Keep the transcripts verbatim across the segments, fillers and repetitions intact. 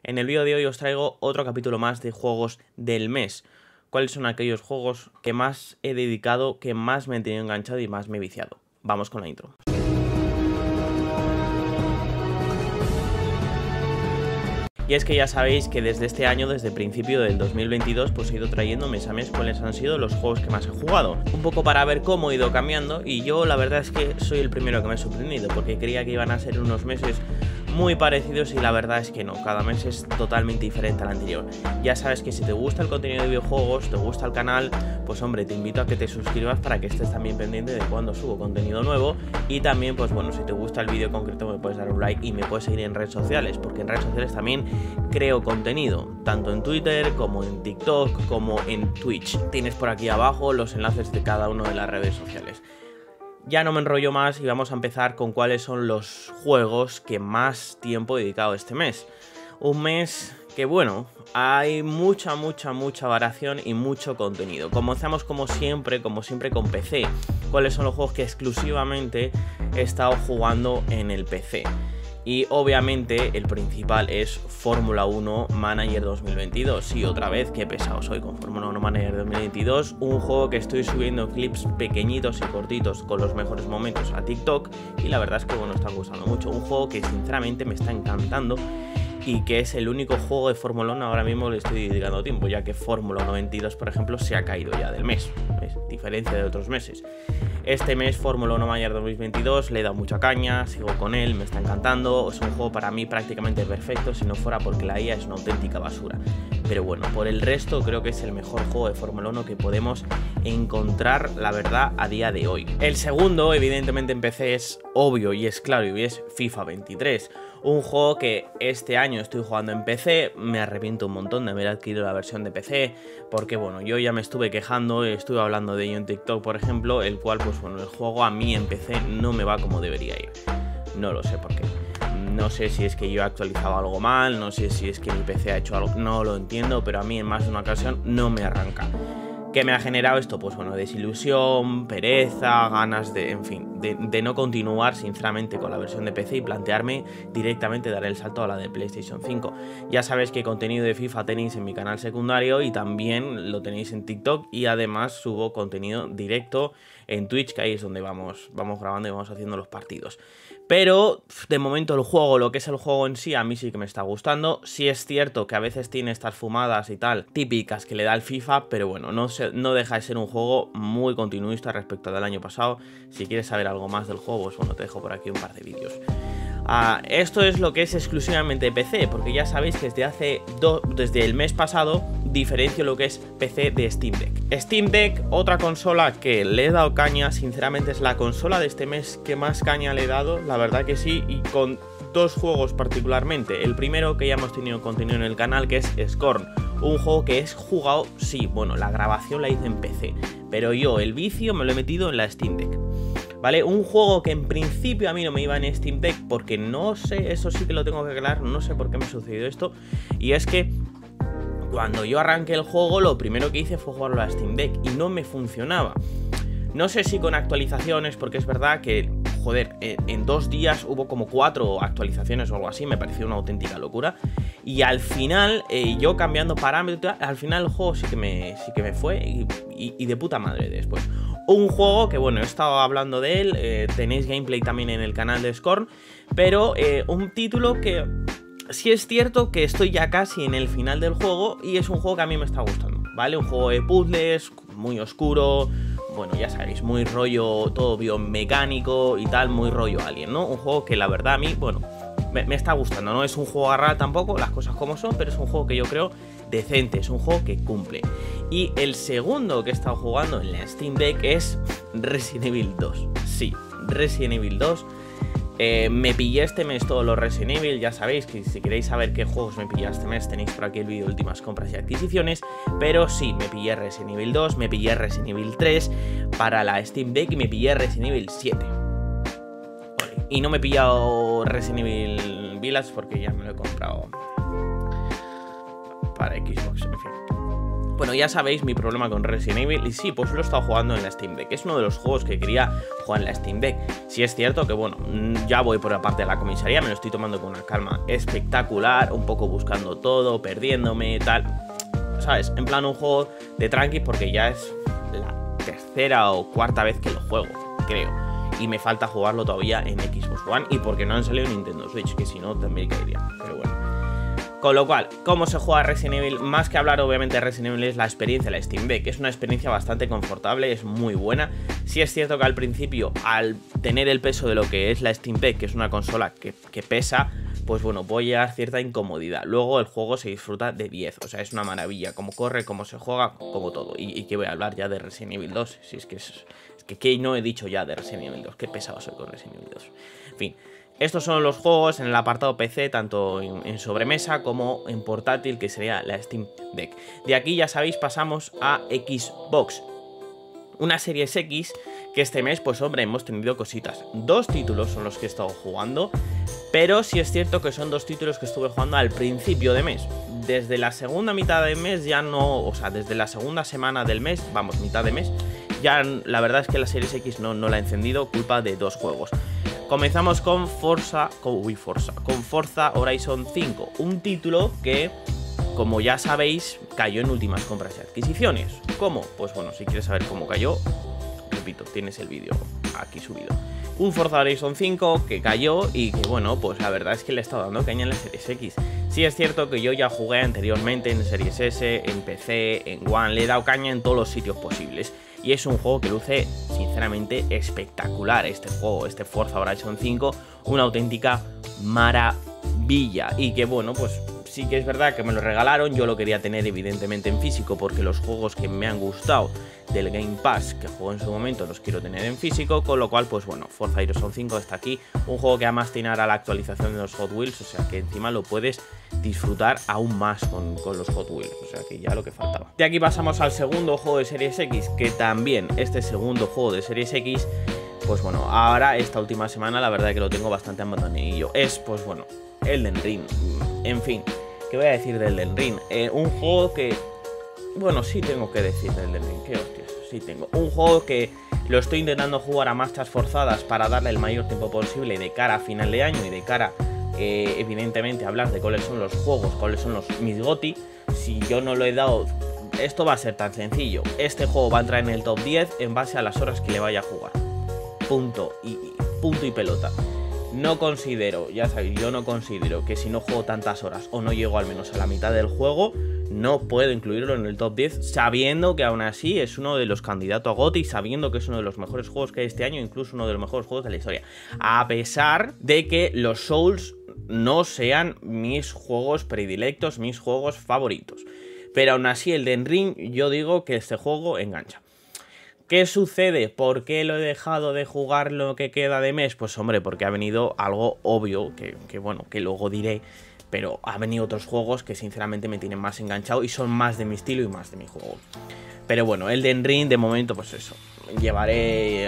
En el vídeo de hoy os traigo otro capítulo más de juegos del mes. ¿Cuáles son aquellos juegos que más he dedicado, que más me he tenido enganchado y más me he viciado? Vamos con la intro. Y es que ya sabéis que desde este año, desde el principio del dos mil veintidós, pues he ido trayendo mes a mes cuáles han sido los juegos que más he jugado. Un poco para ver cómo he ido cambiando, y yo la verdad es que soy el primero que me he sorprendido, porque creía que iban a ser unos meses muy parecidos y la verdad es que no, cada mes es totalmente diferente al anterior. Ya sabes que si te gusta el contenido de videojuegos, te gusta el canal, pues hombre, te invito a que te suscribas para que estés también pendiente de cuando subo contenido nuevo. Y también, pues bueno, si te gusta el vídeo concreto me puedes dar un like y me puedes seguir en redes sociales, porque en redes sociales también creo contenido, tanto en Twitter como en TikTok como en Twitch. Tienes por aquí abajo los enlaces de cada una de las redes sociales. Ya no me enrollo más y vamos a empezar con cuáles son los juegos que más tiempo he dedicado este mes. Un mes que, bueno, hay mucha, mucha, mucha variación y mucho contenido. Comenzamos como siempre, como siempre con P C. ¿Cuáles son los juegos que exclusivamente he estado jugando en el P C? Y obviamente el principal es Fórmula uno Manager dos mil veintidós. Y otra vez, qué pesado soy con Fórmula uno Manager dos mil veintidós. Un juego que estoy subiendo clips pequeñitos y cortitos con los mejores momentos a TikTok. Y la verdad es que bueno, está gustando mucho. Un juego que sinceramente me está encantando. Y que es el único juego de Fórmula uno ahora mismo le estoy dedicando tiempo, ya que Fórmula uno veintidós, por ejemplo, se ha caído ya del mes, ¿ves? Diferencia de otros meses. Este mes Fórmula uno Manager dos mil veintidós le he dado mucha caña, sigo con él, me está encantando. Es un juego para mí prácticamente perfecto, si no fuera porque la I A es una auténtica basura. Pero bueno, por el resto creo que es el mejor juego de Fórmula uno que podemos encontrar, la verdad, a día de hoy. El segundo, evidentemente en P C, es obvio y es claro, y es FIFA veintitrés. Un juego que este año estoy jugando en P C, me arrepiento un montón de haber adquirido la versión de P C, porque bueno, yo ya me estuve quejando, estuve hablando de ello en TikTok, por ejemplo, el cual, pues bueno, el juego a mí en P C no me va como debería ir. No lo sé por qué. No sé si es que yo he actualizado algo mal, no sé si es que mi P C ha hecho algo, no lo entiendo, pero a mí en más de una ocasión no me arranca. ¿Qué me ha generado esto? Pues bueno, desilusión, pereza, ganas de, en fin, de, de no continuar sinceramente con la versión de P C y plantearme directamente dar el salto a la de PlayStation cinco. Ya sabéis que contenido de FIFA tenéis en mi canal secundario y también lo tenéis en TikTok, y además subo contenido directo en Twitch, que ahí es donde vamos, vamos grabando y vamos haciendo los partidos. Pero de momento el juego, lo que es el juego en sí, a mí sí que me está gustando. Sí es cierto que a veces tiene estas fumadas y tal típicas que le da el FIFA, pero bueno, no, se, no deja de ser un juego muy continuista respecto al del año pasado. Si quieres saber algo más del juego, pues bueno, te dejo por aquí un par de vídeos. Uh, esto es lo que es exclusivamente P C, porque ya sabéis que desde hace do, desde el mes pasado diferencio lo que es P C de Steam Deck. Steam Deck, otra consola que le he dado caña, sinceramente es la consola de este mes que más caña le he dado, la verdad que sí, y con dos juegos particularmente. El primero, que ya hemos tenido contenido en el canal, que es Scorn, un juego que es jugado, sí, bueno, la grabación la hice en P C, pero yo el vicio me lo he metido en la Steam Deck. ¿Vale? Un juego que en principio a mí no me iba en Steam Deck, porque no sé, eso sí que lo tengo que aclarar, no sé por qué me ha sucedido esto, y es que cuando yo arranqué el juego, lo primero que hice fue jugarlo a Steam Deck y no me funcionaba. No sé si con actualizaciones, porque es verdad que, joder, en dos días hubo como cuatro actualizaciones o algo así, me pareció una auténtica locura. Y al final, eh, yo cambiando parámetros, al final el juego sí que me, sí que me fue y, y, y de puta madre después. Un juego que, bueno, he estado hablando de él, eh, tenéis gameplay también en el canal de Scorn, pero eh, un título que sí es cierto que estoy ya casi en el final del juego y es un juego que a mí me está gustando, ¿vale? Un juego de puzzles, muy oscuro, bueno, ya sabéis, muy rollo, todo biomecánico y tal, muy rollo Alien, ¿no? Un juego que la verdad a mí, bueno, me, me está gustando, no es un juego agarrado tampoco, las cosas como son, pero es un juego que yo creo decente, es un juego que cumple. Y el segundo que he estado jugando en la Steam Deck es Resident Evil dos. Sí, Resident Evil dos. Eh, me pillé este mes todos los Resident Evil. Ya sabéis que si queréis saber qué juegos me pillé este mes, tenéis por aquí el vídeo de últimas compras y adquisiciones. Pero sí, me pillé Resident Evil dos, me pillé Resident Evil tres para la Steam Deck y me pillé Resident Evil siete. Vale. Y no me he pillado Resident Evil Village porque ya me lo he comprado para Xbox, en fin. Bueno, ya sabéis mi problema con Resident Evil, y sí, pues lo he estado jugando en la Steam Deck. Es uno de los juegos que quería jugar en la Steam Deck. Sí es cierto que, bueno, ya voy por la parte de la comisaría, me lo estoy tomando con una calma espectacular, un poco buscando todo, perdiéndome, tal, ¿sabes? En plan un juego de tranqui, porque ya es la tercera o cuarta vez que lo juego, creo. Y me falta jugarlo todavía en Xbox One, y porque no han salido en Nintendo Switch, que si no también caería, pero bueno. Con lo cual, ¿cómo se juega Resident Evil? Más que hablar obviamente de Resident Evil es la experiencia de la Steam Deck. Es una experiencia bastante confortable, es muy buena. Sí es cierto que al principio, al tener el peso de lo que es la Steam Deck, que es una consola que, que pesa, pues bueno, puede llegar cierta incomodidad. Luego el juego se disfruta de diez, o sea, es una maravilla. Cómo corre, cómo se juega, como todo. Y, y que voy a hablar ya de Resident Evil dos, si es que es, es que, que no he dicho ya de Resident Evil dos, qué pesado soy con Resident Evil dos. En fin. Estos son los juegos en el apartado P C, tanto en, en sobremesa como en portátil, que sería la Steam Deck. De aquí, ya sabéis, pasamos a Xbox. Una Series X que este mes, pues hombre, hemos tenido cositas. Dos títulos son los que he estado jugando, pero sí es cierto que son dos títulos que estuve jugando al principio de mes. Desde la segunda mitad del mes ya no, o sea, desde la segunda semana del mes, vamos, mitad de mes, ya la verdad es que la Series X no, no la he encendido, culpa de dos juegos. Comenzamos con Forza, con, uy, Forza, con Forza Horizon cinco, un título que, como ya sabéis, cayó en últimas compras y adquisiciones. ¿Cómo? Pues bueno, si quieres saber cómo cayó, repito, tienes el vídeo aquí subido. Un Forza Horizon cinco que cayó y que, bueno, pues la verdad es que le he estado dando caña en la Series X. Sí es cierto que yo ya jugué anteriormente en Series S, en P C, en One, le he dado caña en todos los sitios posibles. Y es un juego que luce, sinceramente, espectacular este juego, este Forza Horizon cinco, una auténtica maravilla. Y que, bueno, pues sí que es verdad que me lo regalaron, yo lo quería tener evidentemente en físico, porque los juegos que me han gustado del Game Pass que juego en su momento los quiero tener en físico, con lo cual, pues bueno, Forza Horizon cinco está aquí, un juego que además tiene ahora la actualización de los Hot Wheels, o sea que encima lo puedes disfrutar aún más con, con los Hot Wheels, o sea que ya lo que faltaba. De aquí pasamos al segundo juego de Series X, que también este segundo juego de Series X, pues bueno, ahora esta última semana la verdad es que lo tengo bastante abandonadillo, es pues bueno, Elden Ring, en fin, ¿qué voy a decir de Elden Ring? Eh, un juego que, bueno, sí tengo que decir de Elden Ring, qué hostias, sí tengo, un juego que lo estoy intentando jugar a marchas forzadas para darle el mayor tiempo posible de cara a final de año y de cara Eh, evidentemente hablar de cuáles son los juegos, cuáles son los mis GOTY. Si yo no lo he dado, esto va a ser tan sencillo, este juego va a entrar en el top diez en base a las horas que le vaya a jugar, punto y, punto y pelota. No considero, ya sabéis, yo no considero que si no juego tantas horas o no llego al menos a la mitad del juego, no puedo incluirlo en el top diez, sabiendo que aún así es uno de los candidatos a GOTY, sabiendo que es uno de los mejores juegos que hay este año, incluso uno de los mejores juegos de la historia, a pesar de que los Souls no sean mis juegos predilectos, mis juegos favoritos. Pero aún así, el Elden Ring, yo digo que este juego engancha. ¿Qué sucede? ¿Por qué lo he dejado de jugar lo que queda de mes? Pues hombre, porque ha venido algo obvio, que, que bueno, que luego diré, pero ha venido otros juegos que sinceramente me tienen más enganchado y son más de mi estilo y más de mi juego. Pero bueno, el Elden Ring de momento, pues eso, llevaré,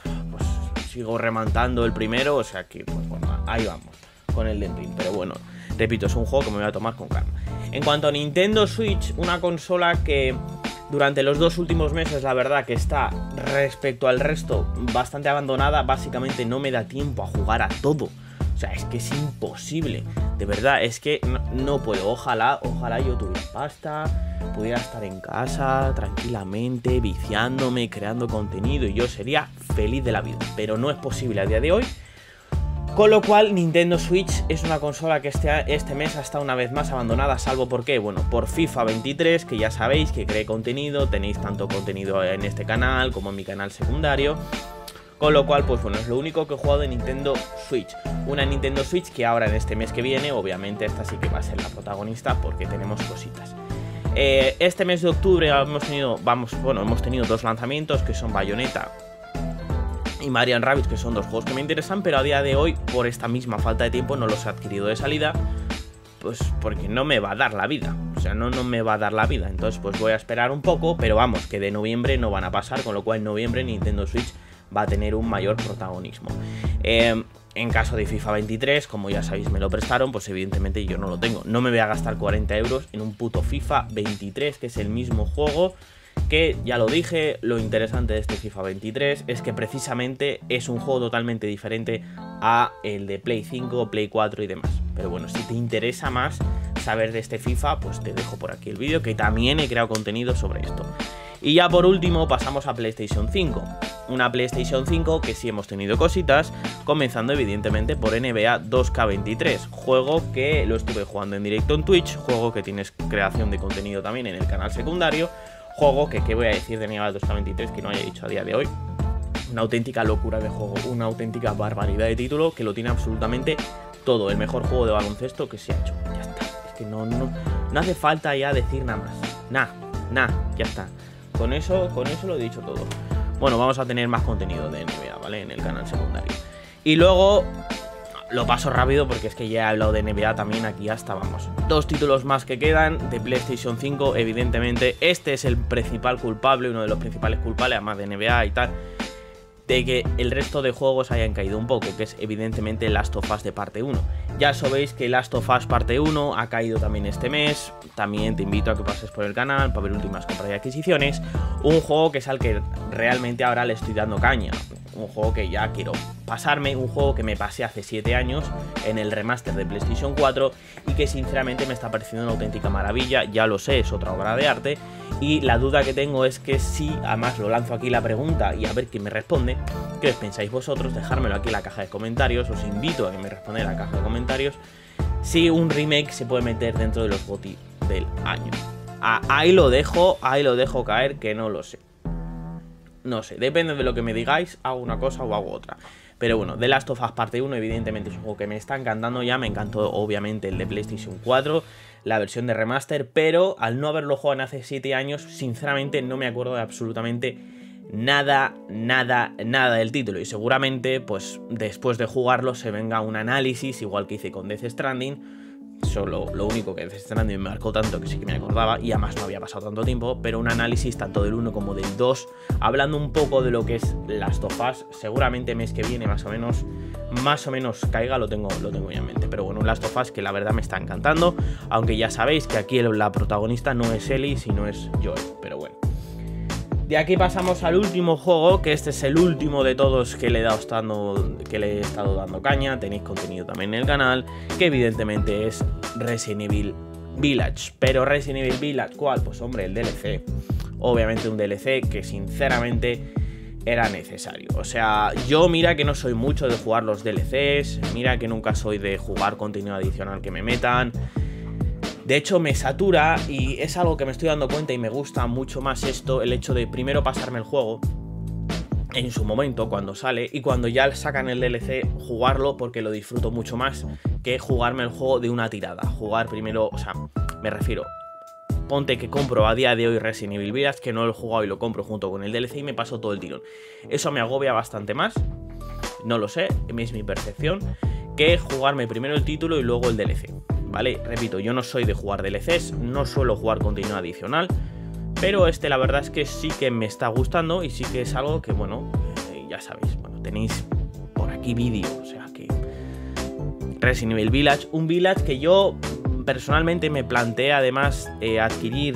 pues sigo remontando el primero, o sea que, pues bueno, ahí vamos con el Elden Ring, pero bueno, repito, es un juego que me voy a tomar con calma. En cuanto a Nintendo Switch, una consola que durante los dos últimos meses la verdad que está respecto al resto bastante abandonada, básicamente no me da tiempo a jugar a todo. O sea, es que es imposible, de verdad, es que no, no puedo, ojalá, ojalá yo tuviera pasta, pudiera estar en casa tranquilamente, viciándome, creando contenido y yo sería feliz de la vida, pero no es posible a día de hoy. Con lo cual, Nintendo Switch es una consola que este, este mes ha estado una vez más abandonada, salvo por qué, bueno, por FIFA veintitrés, que ya sabéis que cree contenido, tenéis tanto contenido en este canal como en mi canal secundario. Con lo cual, pues bueno, es lo único que he jugado de Nintendo Switch. Una Nintendo Switch que ahora en este mes que viene, obviamente esta sí que va a ser la protagonista porque tenemos cositas. Eh, este mes de octubre hemos tenido, vamos, bueno, hemos tenido dos lanzamientos que son Bayonetta y Mario + Rabbids, que son dos juegos que me interesan, pero a día de hoy, por esta misma falta de tiempo, no los he adquirido de salida, pues porque no me va a dar la vida, o sea, no, no me va a dar la vida, entonces pues voy a esperar un poco, pero vamos, que de noviembre no van a pasar, con lo cual en noviembre Nintendo Switch va a tener un mayor protagonismo. Eh, En caso de FIFA veintitrés, como ya sabéis me lo prestaron, pues evidentemente yo no lo tengo. No me voy a gastar cuarenta euros en un puto FIFA veintitrés, que es el mismo juego que, ya lo dije, lo interesante de este FIFA veintitrés es que precisamente es un juego totalmente diferente a el de Play cinco, Play cuatro y demás. Pero bueno, si te interesa más saber de este FIFA, pues te dejo por aquí el vídeo, que también he creado contenido sobre esto. Y ya por último pasamos a PlayStation cinco. Una PlayStation cinco que sí hemos tenido cositas, comenzando evidentemente por N B A dos K veintitrés, juego que lo estuve jugando en directo en Twitch, juego que tienes creación de contenido también en el canal secundario, juego que, ¿qué voy a decir de N B A dos K veintitrés que no haya dicho a día de hoy? Una auténtica locura de juego, una auténtica barbaridad de título que lo tiene absolutamente todo, el mejor juego de baloncesto que se ha hecho. Ya está, es que no, no, no hace falta ya decir nada más, nada, nada, ya está. Con eso, con eso lo he dicho todo. Bueno, vamos a tener más contenido de N B A, ¿vale? En el canal secundario. Y luego lo paso rápido porque es que ya he hablado de N B A también, aquí hasta vamos. Dos títulos más que quedan de PlayStation cinco, evidentemente. Este es el principal culpable, uno de los principales culpables, además de N B A y tal, de que el resto de juegos hayan caído un poco, que es evidentemente Last of Us de parte uno. Ya sabéis que Last of Us parte uno ha caído también este mes. También te invito a que pases por el canal para ver últimas compras y adquisiciones. Un juego que es al que realmente ahora le estoy dando caña. Un juego que ya quiero pasarme, un juego que me pasé hace siete años en el remaster de PlayStation cuatro y que sinceramente me está pareciendo una auténtica maravilla. Ya lo sé, es otra obra de arte. Y la duda que tengo es que si, además lo lanzo aquí la pregunta y a ver quién me responde, ¿qué os pensáis vosotros? Dejármelo aquí en la caja de comentarios, os invito a que me responda en la caja de comentarios si un remake se puede meter dentro de los GOTY del año. Ah, ahí lo dejo, ahí lo dejo caer, que no lo sé. No sé, depende de lo que me digáis, hago una cosa o hago otra. Pero bueno, The Last of Us parte uno evidentemente es un juego que me está encantando ya. Me encantó obviamente el de PlayStation cuatro, la versión de remaster, pero al no haberlo jugado en hace siete años, sinceramente no me acuerdo de absolutamente nada, nada, nada del título. Y seguramente, pues después de jugarlo se venga un análisis, igual que hice con Death Stranding. Solo lo único que Death Stranding me marcó tanto que sí que me acordaba, y además no había pasado tanto tiempo, pero un análisis tanto del uno como del dos, hablando un poco de lo que es Last of Us. Seguramente mes que viene más o menos, más o menos caiga, lo tengo, lo tengo ya en mente. Pero bueno, un Last of Us que la verdad me está encantando, aunque ya sabéis que aquí la protagonista no es Ellie, sino es Joel, pero bueno. De aquí pasamos al último juego, que este es el último de todos que le he, dado estando, que le he estado dando caña. Tenéis contenido también en el canal, que evidentemente es Resident Evil Village. Pero Resident Evil Village, ¿cuál? Pues hombre, el D L C. Obviamente un D L C que sinceramente era necesario. O sea, yo mira que no soy mucho de jugar los D L Cs, mira que nunca soy de jugar contenido adicional que me metan. De hecho me satura y es algo que me estoy dando cuenta y me gusta mucho más esto, el hecho de primero pasarme el juego en su momento cuando sale y cuando ya sacan el D L C jugarlo, porque lo disfruto mucho más que jugarme el juego de una tirada. Jugar primero, o sea, me refiero, ponte que compro a día de hoy Resident Evil Village, que no lo he jugado y lo compro junto con el D L C y me paso todo el tirón. Eso me agobia bastante más, no lo sé, es mi percepción, que jugarme primero el título y luego el D L C. Vale, repito, yo no soy de jugar D L Cs, no suelo jugar contenido adicional, pero este la verdad es que sí que me está gustando y sí que es algo que, bueno, eh, ya sabéis, bueno, tenéis por aquí vídeo, o sea que Resident Evil Village, un Village que yo personalmente me planteé además eh, adquirir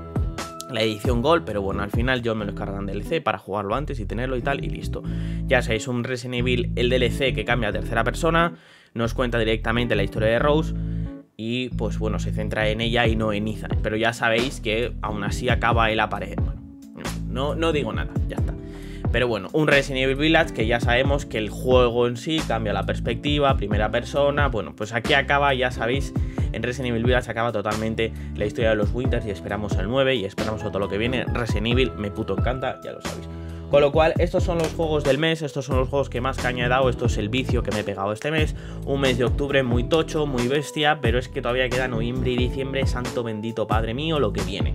la edición Gold, pero bueno, al final yo me lo descargo en D L C para jugarlo antes y tenerlo y tal, y listo. Ya sabéis, un Resident Evil, el D L C que cambia a tercera persona, nos cuenta directamente la historia de Rose y pues bueno, se centra en ella y no en Ethan, pero ya sabéis que aún así acaba él apareciendo. Bueno, no, no digo nada, ya está. Pero bueno, un Resident Evil Village que ya sabemos que el juego en sí cambia la perspectiva, primera persona. Bueno, pues aquí acaba, ya sabéis, en Resident Evil Village acaba totalmente la historia de los Winters y esperamos el nueve y esperamos todo lo que viene. Resident Evil me puto encanta, ya lo sabéis. Con lo cual, estos son los juegos del mes, estos son los juegos que más caña he dado, esto es el vicio que me he pegado este mes. Un mes de octubre muy tocho, muy bestia, pero es que todavía queda noviembre y diciembre, santo bendito padre mío, lo que viene.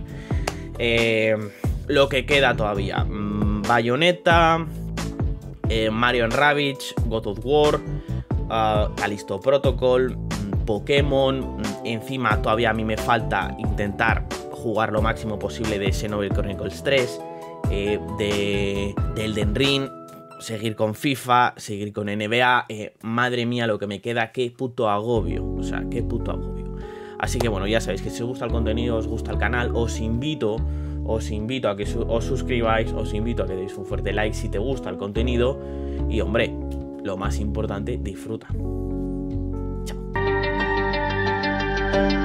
Eh, lo que queda todavía, mmm, Bayonetta, eh, Mario and Rabbids, God of War, uh, Callisto Protocol, mmm, Pokémon, mmm, encima todavía a mí me falta intentar jugar lo máximo posible de Xenoblade Chronicles tres. Eh, de, de Elden Ring, seguir con FIFA, seguir con N B A, eh, madre mía lo que me queda, qué puto agobio, o sea, qué puto agobio. Así que bueno, ya sabéis que si os gusta el contenido, os gusta el canal, os invito, os invito a que su os suscribáis, os invito a que deis un fuerte like si te gusta el contenido y hombre, lo más importante, disfruta. Chao.